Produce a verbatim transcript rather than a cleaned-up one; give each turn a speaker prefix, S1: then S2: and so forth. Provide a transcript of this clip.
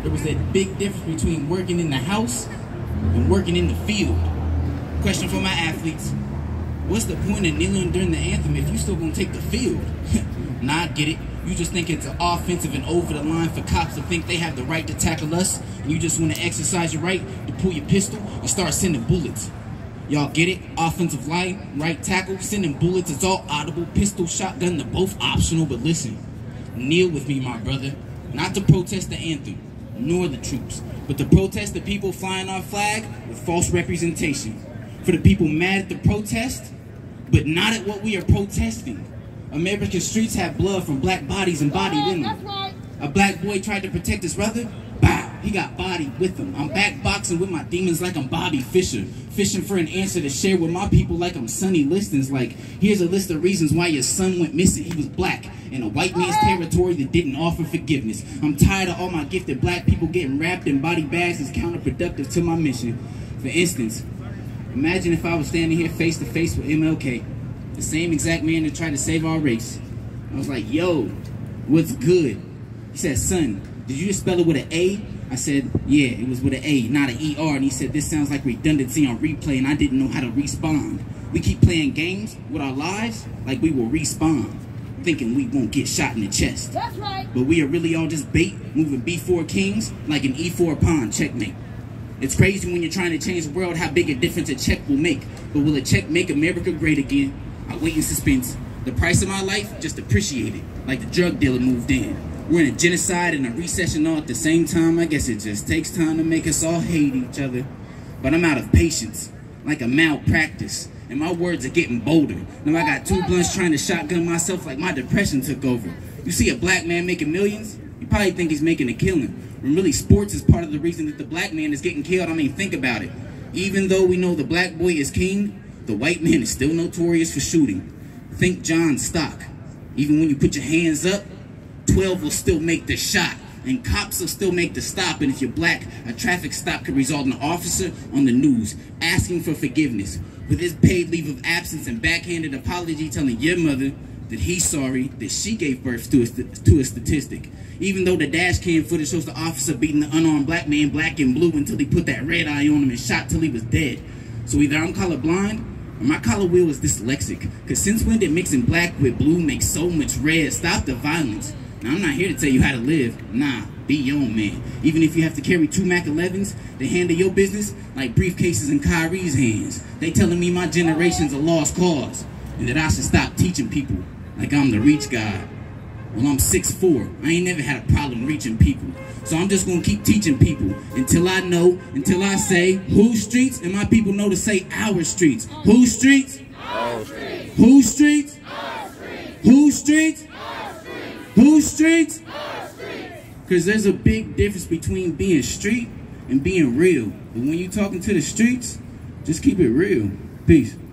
S1: There was a big difference between working in the house and working in the field. Question for my athletes. What's the point of kneeling during the anthem if you still gonna take the field? Nah, I get it. You just think it's offensive and over the line for cops to think they have the right to tackle us, and you just want to exercise your right to pull your pistol and start sending bullets. Y'all get it? Offensive line, right tackle, sending bullets, it's all audible. Pistol, shotgun, they're both optional, but listen, kneel with me, my brother. Not to protest the anthem, nor the troops, but to protest the people flying our flag with false representation. For the people mad at the protest, but not at what we are protesting. American streets have blood from black bodies embodied in them. Right. A black boy tried to protect his brother. Bow, he got bodied with him. I'm back boxing with my demons like I'm Bobby Fischer. Fishing for an answer to share with my people like I'm Sonny Listens. Like, here's a list of reasons why your son went missing. He was black in a white man's territory that didn't offer forgiveness. I'm tired of all my gifted black people getting wrapped in body bags as counterproductive to my mission. For instance, imagine if I was standing here face to face with M L K. The same exact man that tried to save our race. I was like, yo, what's good? He said, son, did you just spell it with an A? I said, yeah, it was with an A, not an E R. And he said, this sounds like redundancy on replay, and I didn't know how to respond. We keep playing games with our lives like we will respawn, thinking we won't get shot in the chest.
S2: That's right.
S1: But we are really all just bait, moving B four kings like an E four pawn, checkmate. It's crazy when you're trying to change the world how big a difference a check will make. But will a check make America great again? I wait in suspense. The price of my life, just appreciate it, like the drug dealer moved in. We're in a genocide and a recession all at the same time. I guess it just takes time to make us all hate each other. But I'm out of patience, like a malpractice, and my words are getting bolder. Now I got two blunts trying to shotgun myself like my depression took over. You see a black man making millions, you probably think he's making a killing. When really sports is part of the reason that the black man is getting killed. I mean, think about it. Even though we know the black boy is king, the white man is still notorious for shooting. Think John Stock. Even when you put your hands up, twelve will still make the shot, and cops will still make the stop. And if you're black, a traffic stop could result in an officer on the news asking for forgiveness with his paid leave of absence and backhanded apology telling your mother that he's sorry that she gave birth to a, to a statistic. Even though the dash cam footage shows the officer beating the unarmed black man black and blue until he put that red eye on him and shot till he was dead. So either I'm colorblind or my color wheel is dyslexic. Cause since when did mixing black with blue make so much red? Stop the violence. Now I'm not here to tell you how to live. Nah, be your own man. Even if you have to carry two Mac elevens to handle your business like briefcases in Kyrie's hands. They telling me my generation's a lost cause and that I should stop teaching people like I'm the reach guy. Well, I'm six foot four. I ain't never had a problem reaching people. So I'm just gonna keep teaching people until I know, until I say, whose streets? And my people know to say our streets. Whose streets?
S2: Our streets.
S1: Whose streets?
S2: Our streets.
S1: Whose streets?
S2: Our streets.
S1: Whose streets?
S2: Our streets.
S1: Because there's a big difference between being street and being real. But when you're talking to the streets, just keep it real. Peace.